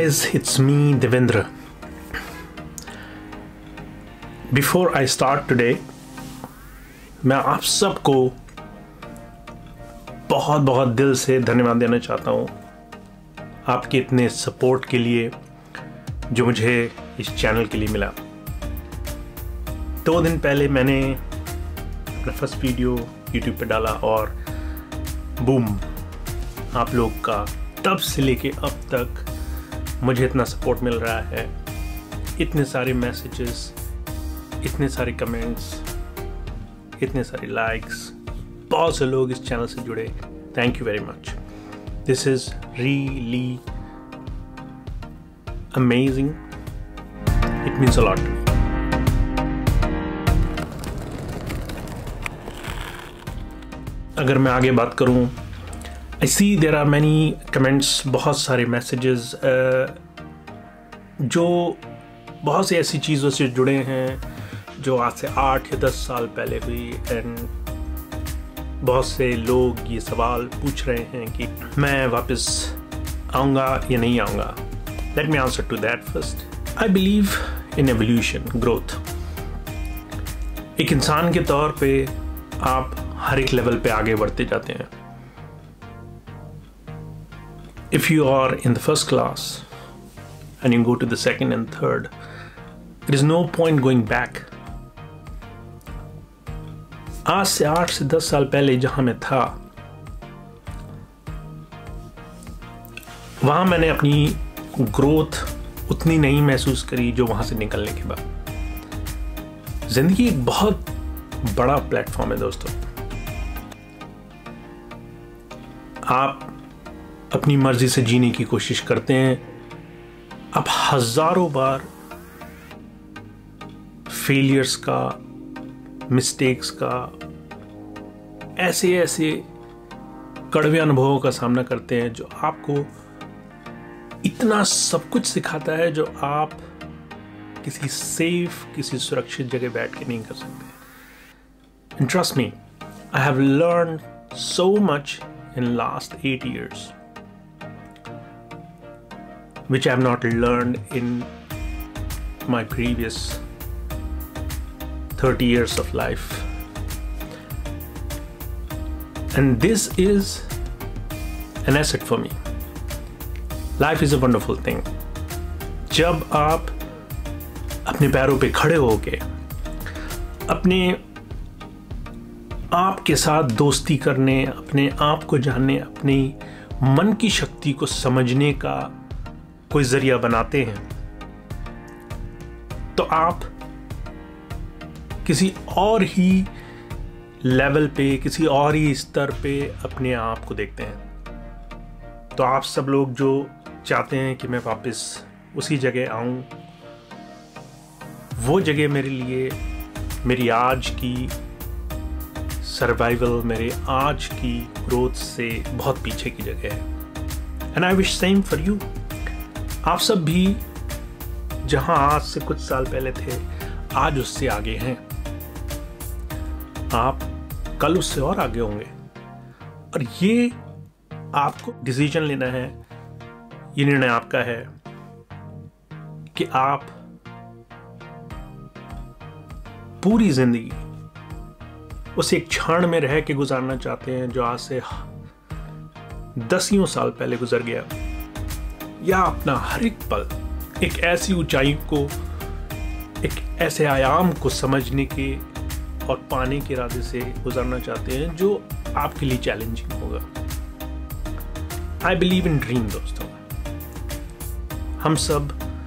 guys, it's me Devendra. Before I start today, मैं आप सबको बहुत बहुत दिल से धन्यवाद देना चाहता हूँ आपके इतने सपोर्ट के लिए जो मुझे इस चैनल के लिए मिला। 2 दिन पहले मैंने अपना फर्स्ट वीडियो YouTube पे डाला और बूम, आप लोग का तब से लेके अब तक मुझे इतना सपोर्ट मिल रहा है, इतने सारे मैसेजेस, इतने सारे कमेंट्स, इतने सारे लाइक्स, बहुत से लोग इस चैनल से जुड़े। Thank you very much. This is really amazing. It means a lot to me. अगर मैं आगे बात करूं, I see there are many comments, बहुत सारे messages जो बहुत सी ऐसी चीज़ों से जुड़े हैं जो आज से 8 या 10 साल पहले हुई। एंड बहुत से लोग ये सवाल पूछ रहे हैं कि मैं वापस आऊँगा या नहीं आऊँगा। Let me answer to that first. I believe in evolution, growth. एक इंसान के तौर पे आप हर एक लेवल पे आगे बढ़ते जाते हैं। If you are in the first class and you go to the second and third, there is no point going back. आज से 8 से 10 साल पहले जहां मैं था, वहां मैंने अपनी ग्रोथ उतनी नहीं महसूस करी जो वहां से निकलने के बाद। जिंदगी एक बहुत बड़ा प्लेटफॉर्म है दोस्तों। आप अपनी मर्जी से जीने की कोशिश करते हैं, आप हजारों बार फेलियर्स का, मिस्टेक्स का, ऐसे कड़वे अनुभवों का सामना करते हैं जो आपको इतना सब कुछ सिखाता है जो आप किसी सेफ, किसी सुरक्षित जगह बैठ के नहीं कर सकते। And trust me, I have learn so much in last 8 years which I have not learned in my previous 30 years of life. And this is an asset for me. Life is a wonderful thing. जब आप अपने पैरों पे खड़े होके अपने आप के साथ दोस्ती करने, अपने आप को जानने, अपनी मन की शक्ति को समझने का कोई जरिया बनाते हैं, तो आप किसी और ही लेवल पे, किसी और ही स्तर पे अपने आप को देखते हैं। तो आप सब लोग जो चाहते हैं कि मैं वापस उसी जगह आऊं, वो जगह मेरे लिए मेरी आज की सर्वाइवल, मेरे आज की ग्रोथ से बहुत पीछे की जगह है। And I wish same for you. आप सब भी जहां आज से कुछ साल पहले थे, आज उससे आगे हैं। आप कल उससे और आगे होंगे। और ये आपको डिसीजन लेना है, ये निर्णय आपका है कि आप पूरी जिंदगी उस एक क्षण में रह के गुजारना चाहते हैं जो आज से 10 साल पहले गुजर गया, या अपना हर एक पल एक ऐसी ऊंचाई को, एक ऐसे आयाम को समझने के और पाने के इरादे से गुजारना चाहते हैं जो आपके लिए चैलेंजिंग होगा। आई बिलीव इन ड्रीम दोस्तों। हम सब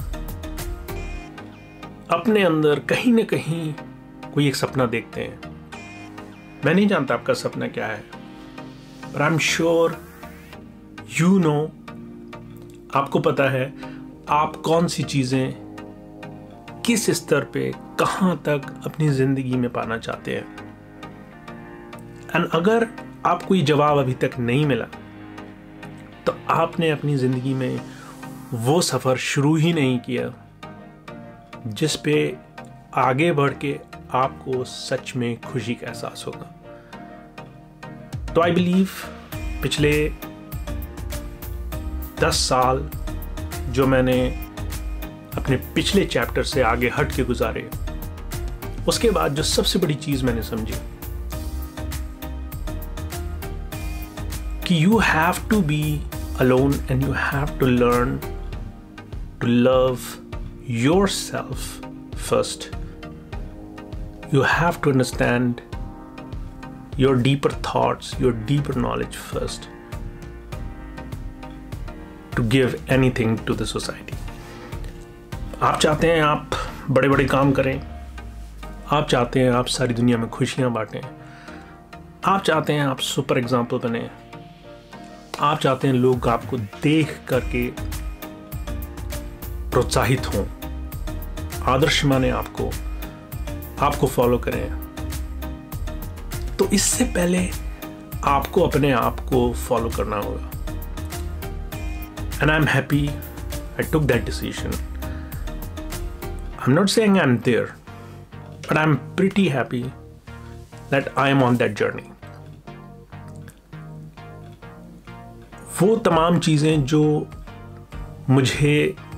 अपने अंदर कहीं ना कहीं कोई एक सपना देखते हैं। मैं नहीं जानता आपका सपना क्या है, पर I am sure you know, आपको पता है आप कौन सी चीजें किस स्तर पे कहां तक अपनी जिंदगी में पाना चाहते हैं। एंड अगर आपको ये जवाब अभी तक नहीं मिला, तो आपने अपनी जिंदगी में वो सफर शुरू ही नहीं किया जिस पे आगे बढ़ के आपको सच में खुशी का एहसास होगा। तो आई बिलीव पिछले 10 साल जो मैंने अपने पिछले चैप्टर से आगे हट के गुजारे, उसके बाद जो सबसे बड़ी चीज मैंने समझी कि you have to be alone and you have to learn to love yourself first. You have to understand your deeper thoughts, your deeper knowledge first to give anything to the society. आप चाहते हैं आप बड़े बड़े काम करें, आप चाहते हैं आप सारी दुनिया में खुशियां बांटें, आप चाहते हैं आप सुपर एग्जाम्पल बने, आप चाहते हैं लोग आपको देख करके प्रोत्साहित हों, आदर्श माने आपको फॉलो करें, तो इससे पहले आपको अपने आप को फॉलो करना होगा. And I am happy I took that decision. I am not saying I am there, but I am pretty happy that I am on that journey. वो तमाम चीजें जो मुझे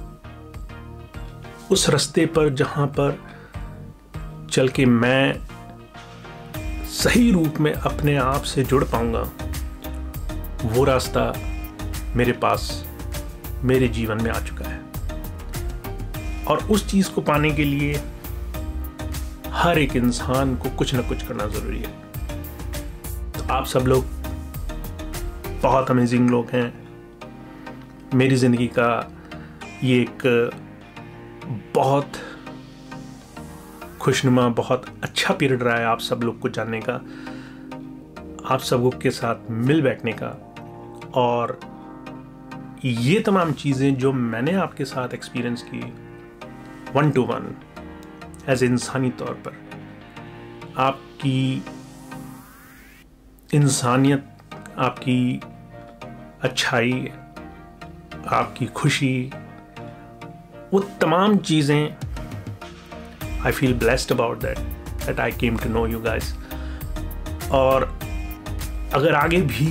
उस रास्ते पर जहां पर चल के मैं सही रूप में अपने आप से जुड़ पाऊंगा, वो रास्ता मेरे पास मेरे जीवन में आ चुका है. और उस चीज को पाने के लिए हर एक इंसान को कुछ ना कुछ करना जरूरी है. तो आप सब लोग बहुत अमेजिंग लोग हैं. मेरी जिंदगी का ये एक बहुत खुशनुमा, बहुत अच्छा पीरियड रहा है आप सब लोग को जानने का, आप सब लोग के साथ मिल बैठने का, और ये तमाम चीज़ें जो मैंने आपके साथ एक्सपीरियंस की 1-to-1 एज इंसानी तौर पर, आपकी इंसानियत, आपकी अच्छाई, आपकी खुशी, वो तमाम चीज़ें I feel blessed about that I came to know you guys. और अगर आगे भी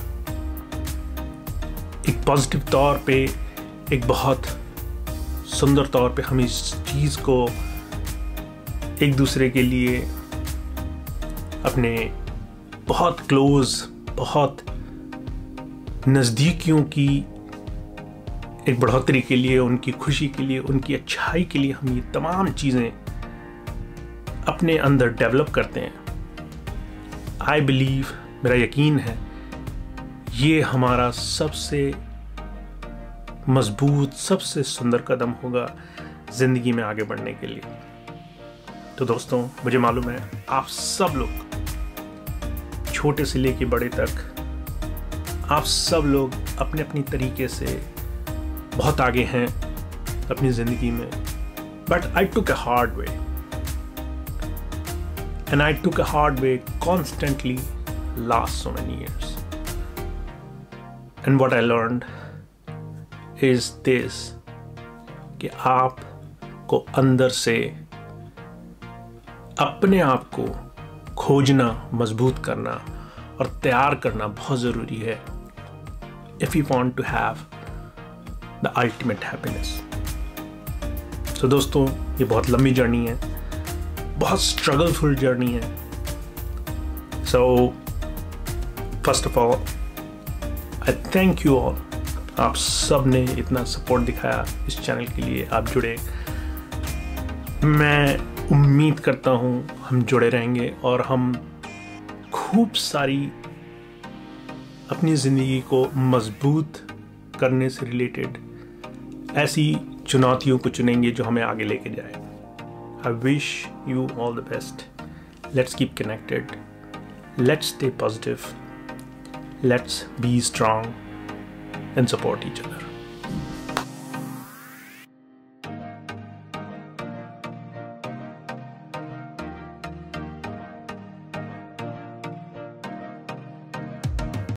एक पॉजिटिव तौर पे, एक बहुत सुंदर तौर पे हम इस चीज़ को एक दूसरे के लिए अपने बहुत क्लोज, बहुत नज़दीकियों की एक बढ़ोतरी के लिए, उनकी खुशी के लिए, उनकी अच्छाई के लिए हम ये तमाम चीज़ें अपने अंदर डेवलप करते हैं, आई बिलीव, मेरा यकीन है, ये हमारा सबसे मजबूत, सबसे सुंदर कदम होगा ज़िंदगी में आगे बढ़ने के लिए. तो दोस्तों, मुझे मालूम है आप सब लोग, छोटे से लेके बड़े तक, आप सब लोग अपने अपनी तरीके से बहुत आगे हैं अपनी ज़िंदगी में. But I took a hard way, and I took a hard way constantly last so many years. And what I learned is this, कि आपको अंदर से अपने आप को खोजना, मजबूत करना और तैयार करना बहुत ज़रूरी है if you want to have the ultimate happiness. तो दोस्तों, ये बहुत लंबी जर्नी है, बहुत स्ट्रगलफुल जर्नी है. So first of all I thank you all. आप सब ने इतना सपोर्ट दिखाया इस चैनल के लिए, आप जुड़े. मैं उम्मीद करता हूँ हम जुड़े रहेंगे और हम खूब सारी अपनी ज़िंदगी को मजबूत करने से रिलेटेड ऐसी चुनौतियों को चुनेंगे जो हमें आगे लेके जाए. I wish you all the best. Let's keep connected. Let's stay positive. Let's be strong and support each other.